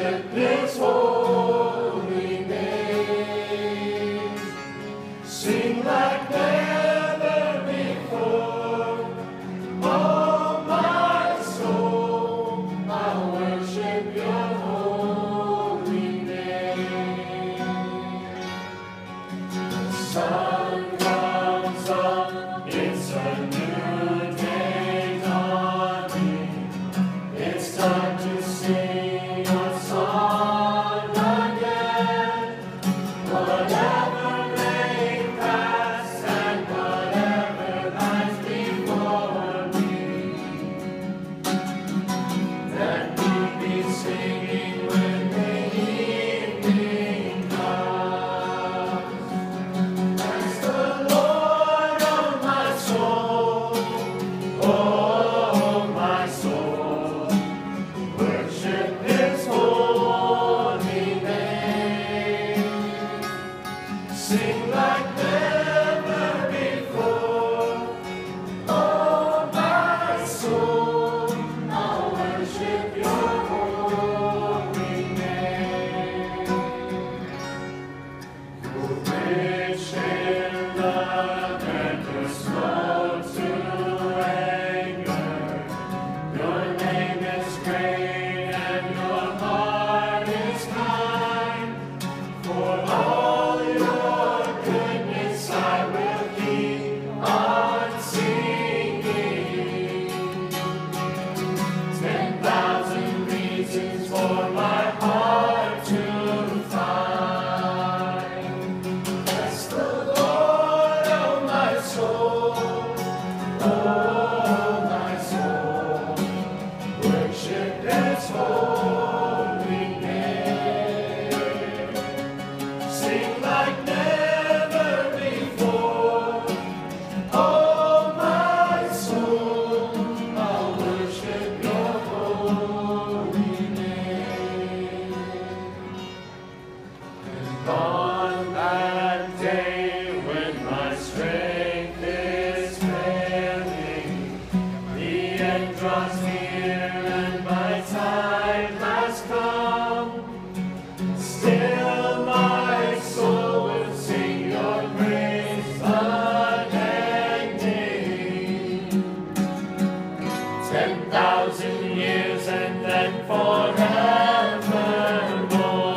worship His holy name. Sing like never before. Oh, my soul, I'll worship Your holy name. The sun comes up, it's a new day dawning. It's time to sing a song again. Whatever may pass and whatever lies before me, that we be singing when the evening comes. Bless the Lord, oh my soul, oh my soul. Worship His holy name. Sing like never before. Oh, my soul, I'll worship Your holy name. You're rich in love and You're slow to anger. Your name is great and Your heart is kind. For all Your goodness I will keep on singing. 10,000 reasons for my heart to find. Bless the Lord, oh my soul, oh my soul. Worship His holy name. Sing like never before. Oh, my soul, I'll worship Your holy name. And on that day when my strength is failing, the end draws near and my time has come. Still my soul will sing Your praise unending. 10,000 years and then forevermore.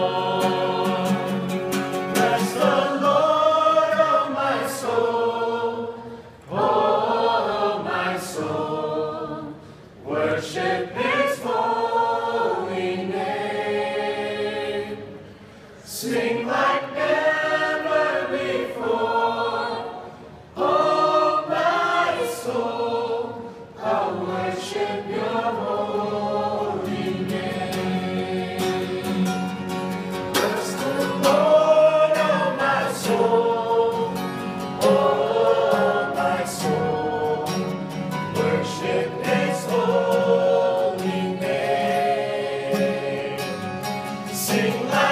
Bless the Lord, oh my soul, oh my soul. Worship His holy name. Sing like never before. Oh, my soul, I'll worship Your holy name. Bless the Lord, oh my soul, oh my soul. Worship His holy name. Sing like